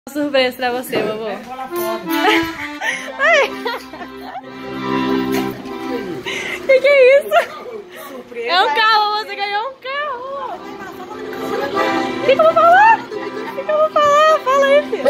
Surpresa pra você, vovô. Que é isso? Surpresa. É um carro, você ganhou um carro. O que eu vou falar? O que eu vou falar? Fala aí, filho.